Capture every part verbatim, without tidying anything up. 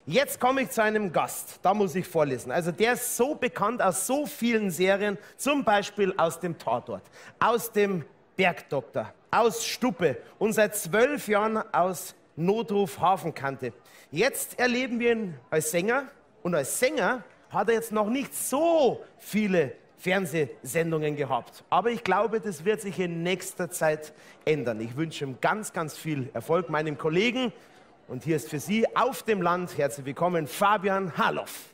Jetzt komme ich zu einem Gast, da muss ich vorlesen. Also der ist so bekannt aus so vielen Serien, zum Beispiel aus dem Tatort, aus dem Bergdoktor, aus Stuppe und seit zwölf Jahren aus Notruf Hafenkante. Jetzt erleben wir ihn als Sänger und als Sänger hat er jetzt noch nicht so viele Fernsehsendungen gehabt. Aber ich glaube, das wird sich in nächster Zeit ändern. Ich wünsche ihm ganz, ganz viel Erfolg, meinem Kollegen. Und hier ist für Sie auf dem Land, herzlich willkommen, Fabian Harloff.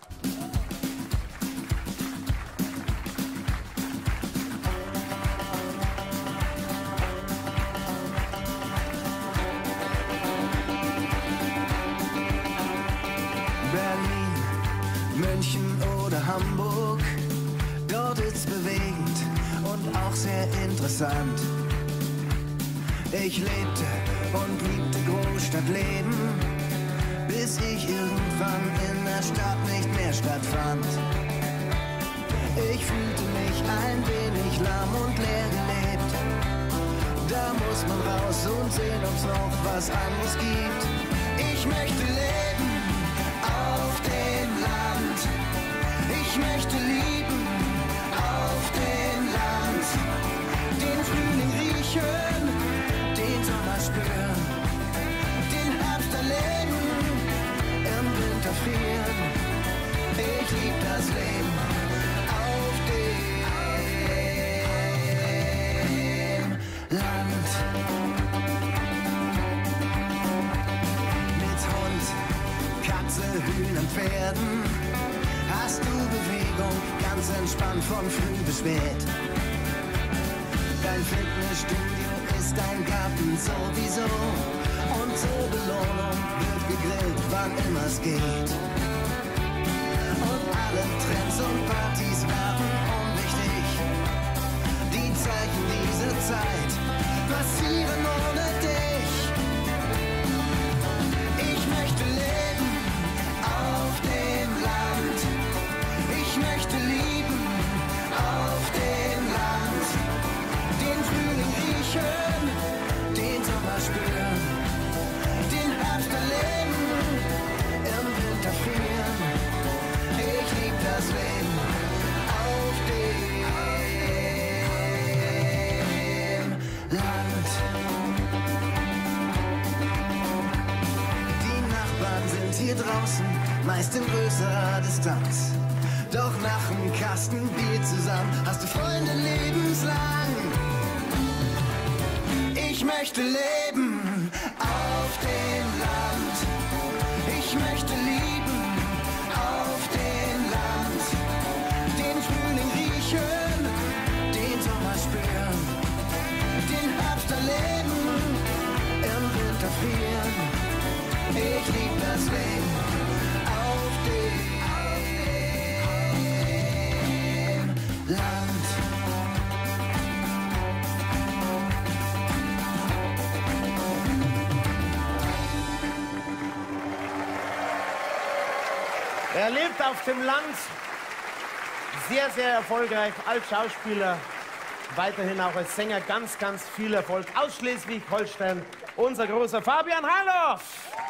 Berlin, München oder Hamburg, dort ist's bewegend und auch sehr interessant. Ich lebte und liebte Großstadtleben, bis ich irgendwann in der Stadt nicht mehr stattfand. Ich fühlte mich ein wenig lahm und leer gelebt. Da muss man raus und sehen, ob's noch was anderes gibt. Ich möchte leben auf dem Land. Ich möchte lieben auf dem Land. Den Frühling riechen, den Sommer spüren, den Herbst erleben, im Winter frieren. Ich lieb das Leben auf dem Land. Mit Hund, Katze, Hühnern, Pferden hast du Bewegung, ganz entspannt von früh bis spät. Dein Fitnessstudio ist dein Garten sowieso und zur Belohnung wird gegrillt, wann immer es geht. Und alle Trends und Partys werden unwichtig. Die Zeichen dieser Zeit passieren ohne dich. Ich möchte leben auf dem Land. Ich möchte lieben auf dem Land. Den Frühling riechen, den Sommer spüren, den Herbst erleben, im Winter frieren. Ich lieb das Leben auf dem Land. Die Nachbarn sind hier draußen, meist in größerer Distanz. Doch nach dem Kasten Bier zusammen hast du Freunde lebenslang. Ich möchte leben auf dem Land. Ich möchte lieben auf dem Land. Den Frühling riechen, den Sommer spüren, den Herbst erleben, im Winter frieren. Ich lieb das Leben auf dem Land. Er lebt auf dem Land, sehr, sehr erfolgreich als Schauspieler, weiterhin auch als Sänger ganz, ganz viel Erfolg aus Schleswig-Holstein, unser großer Fabian Harloff.